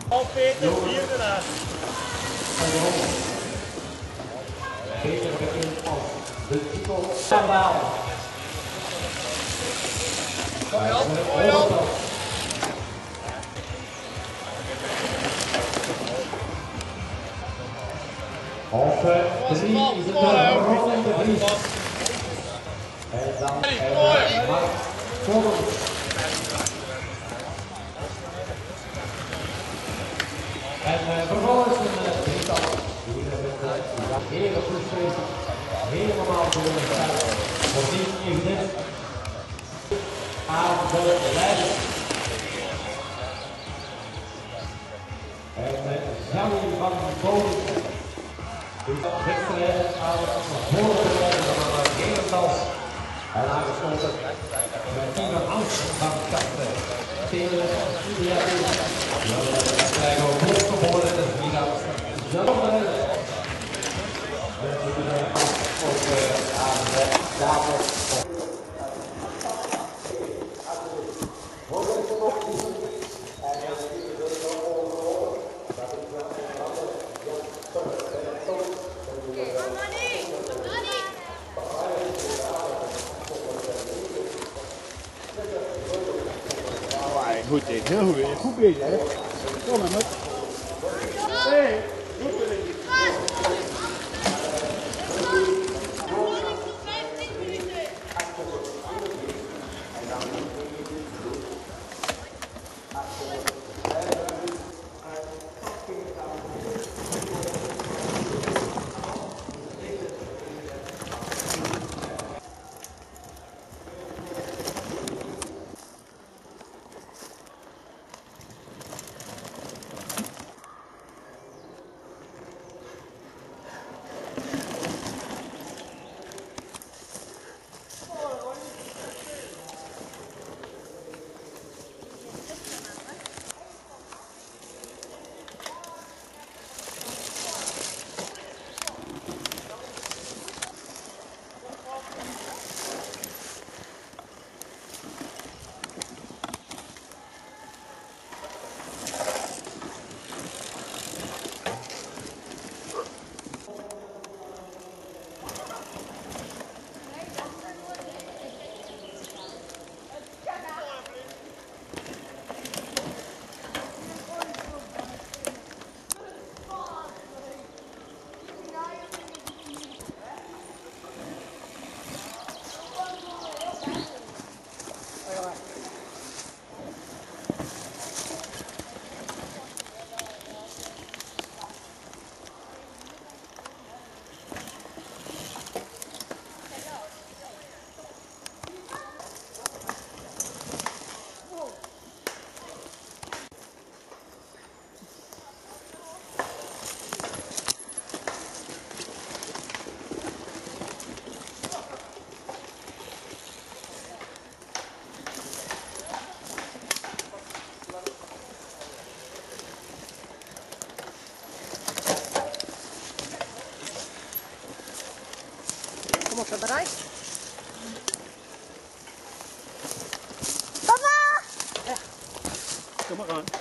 Al Peter, vierde naast. Peter begint als de titel Sandal. Kom je op, kom je op. Op 3 is het de Ron de Vries. En dan Mark Vollen. En vervolgens een drietal. Hier met de hele groepsfeest helemaal voor voorzien evident aan de leider. En Jannie van Boven. Dus dat wedstrijd aan de voorbereiding van het Herentals. En aangesloten met Ivan Hans van Kasten. Tegen Julia Beek. We krijgen ook hoog geworden. Dat is niet anders. Zelfde. Ook aan de tafel. Goed dit, heel goed. Goed bezig, hè? Kom maar, met. Hey, goed bezig. Kom op, bereid. Papa! Ja. Kom maar aan.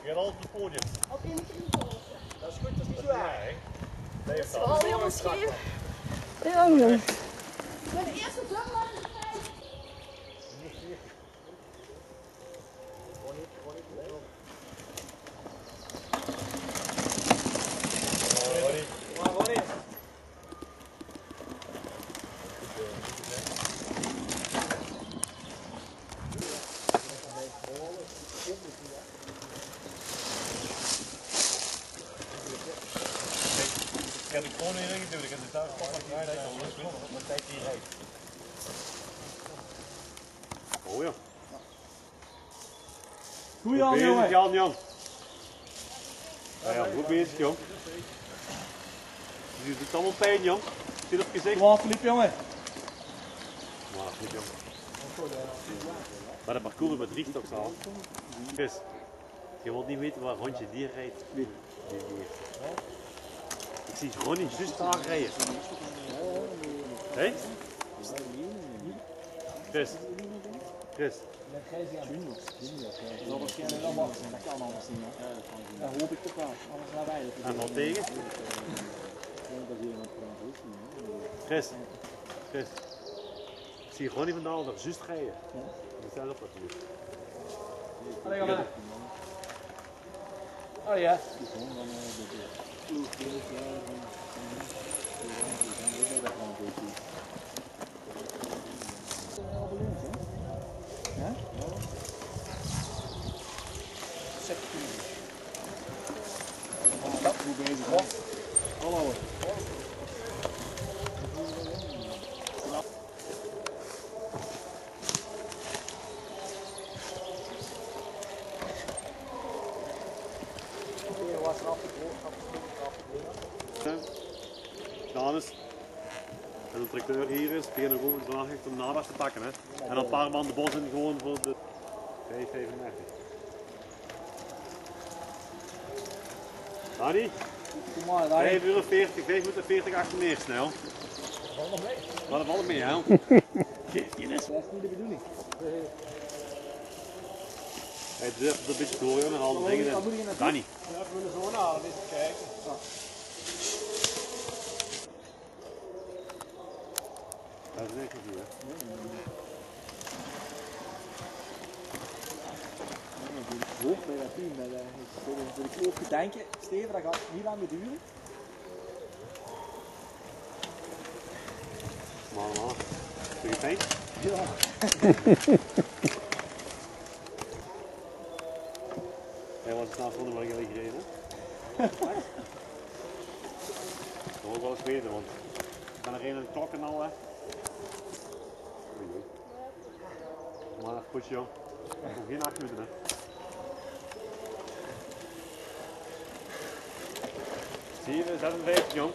gaat altijd op het podium. Op in de Dat is goed, dat is niet zo erg. Nee, Dat is wel helemaal scheef. Ja, jongen. Ik ben de eerste zomer. Ik heb de kroon hierin geduwd, ik heb de thuis papa rijden. Wat tijd die rijdt. Oh ja. Goeie al, Goed bezig, jongen. Jan. Ja, goed bezig, jong. Je doet allemaal pijn, jong. Zit op je gezicht. Kom aan, Filip, jongen. Maar goed, jong. Maar dat parcours met Riechtoks al. Chris, je wilt niet weten waar rondje dier rijdt. Die dier. Ik zie Ronnie juist daar rijden. Hé? Chris. Dat zal waarschijnlijk wel wachten, dat kan anders niet. Dat hoop ik toch wel, anders gaan wij het. En wat tegen? Chris. Ik zie Ronnie vandaag daar juist rijden. Dat is zelf wat niet. Allee, ga maar. Oh ja. Hoe bezig was? Hallo. Dames, en de tracteur hier is, begin nog over vandaag echt om nabas te pakken. Hè. En dan een paar man de bos in gewoon voor de 5,35. Dani? Kom maar, daar. 5,40 €, 5,40 achter meer snel. Dat valt nog mee. Dat valt mee, hè? Geef je les. Dat is niet de bedoeling. Hij durft er een beetje door en al die dingen. Dani. Ja, we willen zo naar, even kijken. Dat is echt niet, hè? Hoog bij dat team, voor de kloof gedenken, Steven, dat gaat niet lang meer duren. Maar, doe je pijn? Ja. Hij was het naast van de waar jullie gereden. Dat wil ik wel eens weten, want ik ben er een aan de klokken al, hè. Oei, oei. Maar even pushen, joh. Nog geen 8 minuten, hè. Zie je, 56, jong.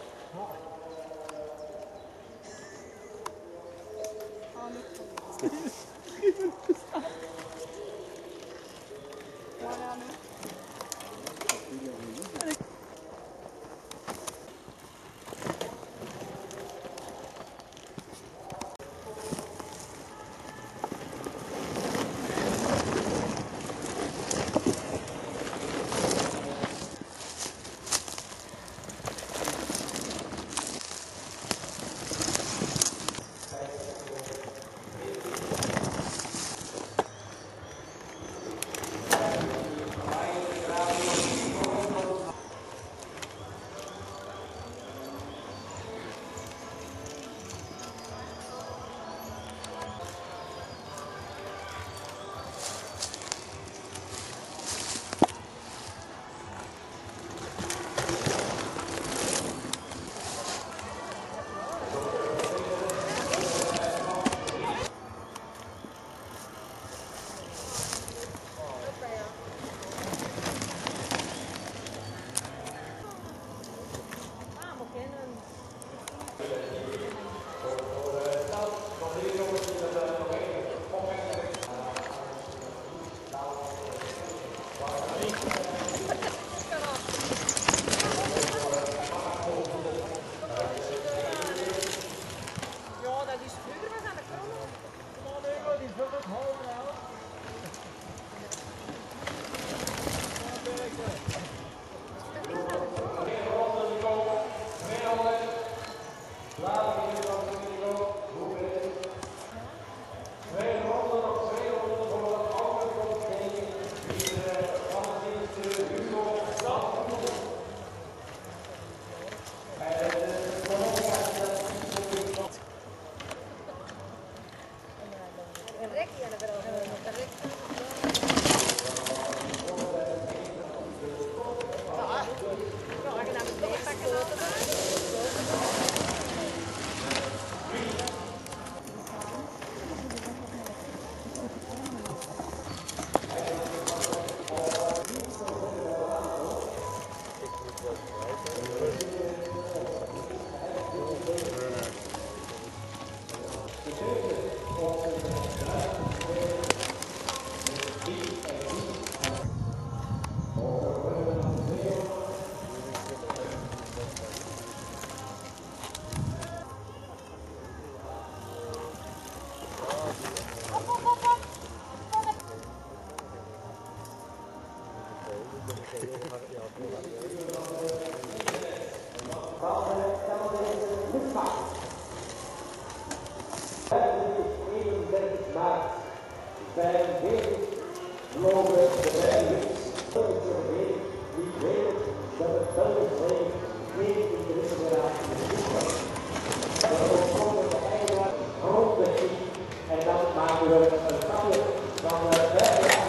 En dan maken we een stapje van 5 jaar.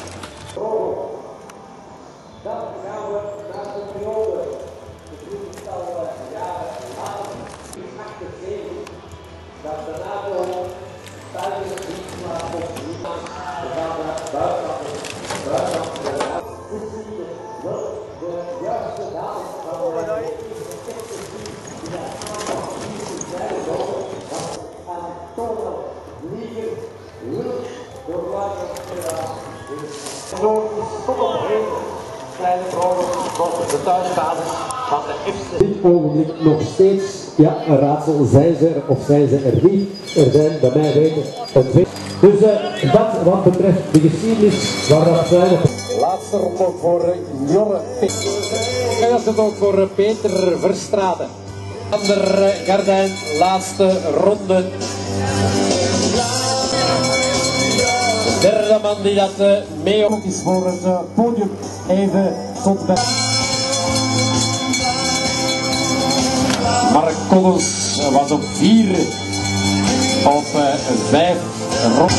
Dan gaan we naar de periode. De drietal jaren later, in 1978, dat de NATO tijdens het dienstmaat op Nederland, we gaan naar buitenland. Hoe zie je de juiste datum van de kleine vrouwen tot de thuisbasis van de FC. Op dit ogenblik nog steeds een raadsel. Zijn ze er of zijn ze er niet? Er zijn bij mij weten het twee. Dus wat betreft de geschiedenis waar dat zijn. Laatste ronde voor Jonne Peter. En dat is het ook voor Peter Verstraeten. Ander Gardijn, laatste ronde. De derde man die dat mee ook is voor het podium. Even tot bij. Mark Collins was op 4 op 5 ronden.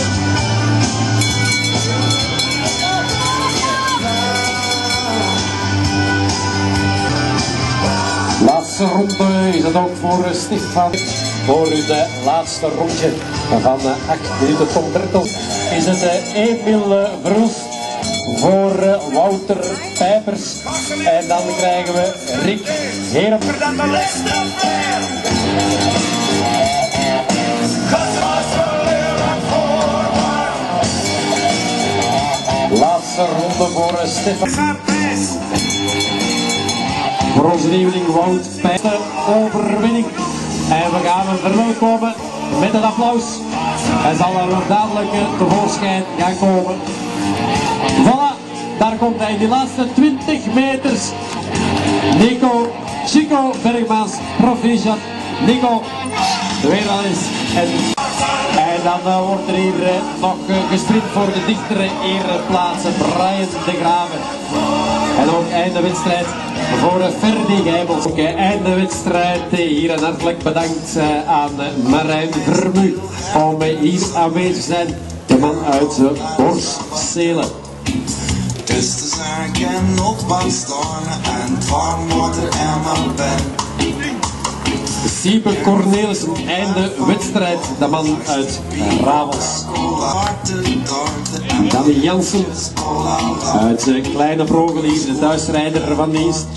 Laatste ronde is het ook voor Stefan. Voor de laatste rondje van 8 minuten tot 30 is het Emil Verhulst voor Wouter Pijpers. En dan krijgen we Rick Heerem. Laatste ronde voor Stefan. Voor onze nieuweling Wout Pijper overwinning. En we gaan hem verwelkomen met een applaus. Hij zal er dadelijk tevoorschijn gaan komen. Voilà, daar komt hij in die laatste 20 meters. Chico Bergmans, proficiat. Nico, weer al eens. En dan wordt er hier nog gesprint voor de dichtere ereplaatsen. Brian de Graven. En ook einde wedstrijd voor Ferdy Gijbels. Ook einde wedstrijd hier en hartelijk bedankt aan Marijn Vermu om hier aanwezig te zijn. De man uit Borselen. Is te zeggen op wat staan en van wat er helemaal ben. Siebe Cornelissen, einde wedstrijd, de man uit Ravels. Danny Jansen uit Kleine Brogelier, de thuisrijder van Niest.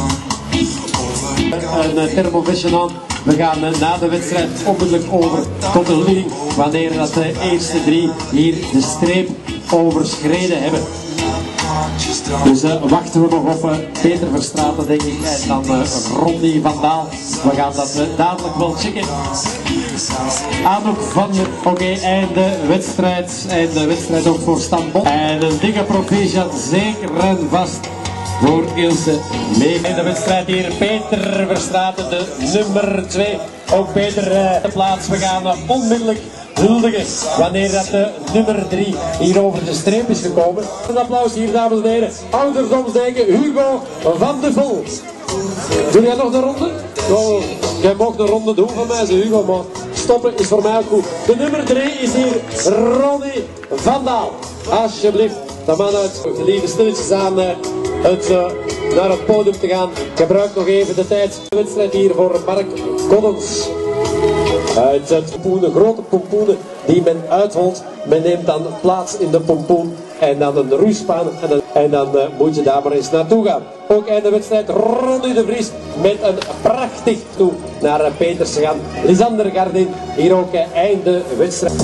Een thermovision aan. We gaan na de wedstrijd onmiddellijk over tot de leiding wanneer dat de eerste 3 hier de streep overschreden hebben. Dus wachten we nog op Peter Verstraeten, denk ik, en dan Ronnie van Daal. We gaan dat dadelijk wel checken. Anouk van oké, einde wedstrijd. En de wedstrijd ook voor Stan Bot. En een dikke proficiat, zeker en vast voor Ilse mee. In de wedstrijd hier Peter Verstraeten, de nummer 2. Ook Peter de plaats. We gaan onmiddellijk huldigen wanneer dat de nummer 3 hier over de streep is gekomen. Een applaus hier, dames en heren. Ouderdomsdeken Hugo van de Vol. Doe jij nog een ronde? Oh, jij mag een ronde doen van mij, zei Hugo, maar stoppen is voor mij ook goed. De nummer 3 is hier Ronnie van Daal. Alsjeblieft, de man uit geliefde stilletjes aan naar het podium te gaan. Gebruik nog even de tijd. De wedstrijd hier voor Mark Goddens. Uit het pompoenen, grote pompoenen die men uitholt. Men neemt dan plaats in de pompoen en dan een roeispaan en dan moet je daar maar eens naartoe gaan. Ook einde wedstrijd Ronnie de Vries met een prachtig toe naar Peters gaan. Lisander Gardin, hier ook einde wedstrijd.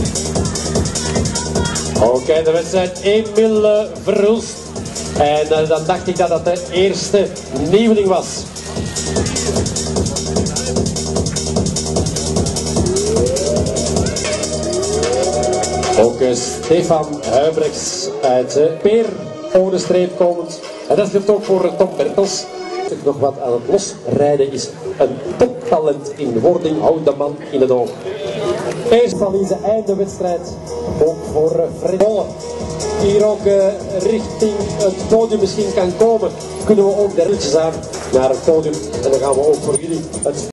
Ook einde wedstrijd Emil Verhulst. En dan dacht ik dat dat de eerste nieuweling was. Ook Stefan Huibrechts uit Peer, over de streep komend. En dat geldt ook voor Tom Bertels. Nog wat aan het losrijden is een toptalent in wording. Houd de man in het oog. Eerst valise einde wedstrijd. Ook voor Fred Bolle. Hier ook richting het podium misschien kan komen. Kunnen we ook de ritjes aan naar het podium. En dan gaan we ook voor jullie het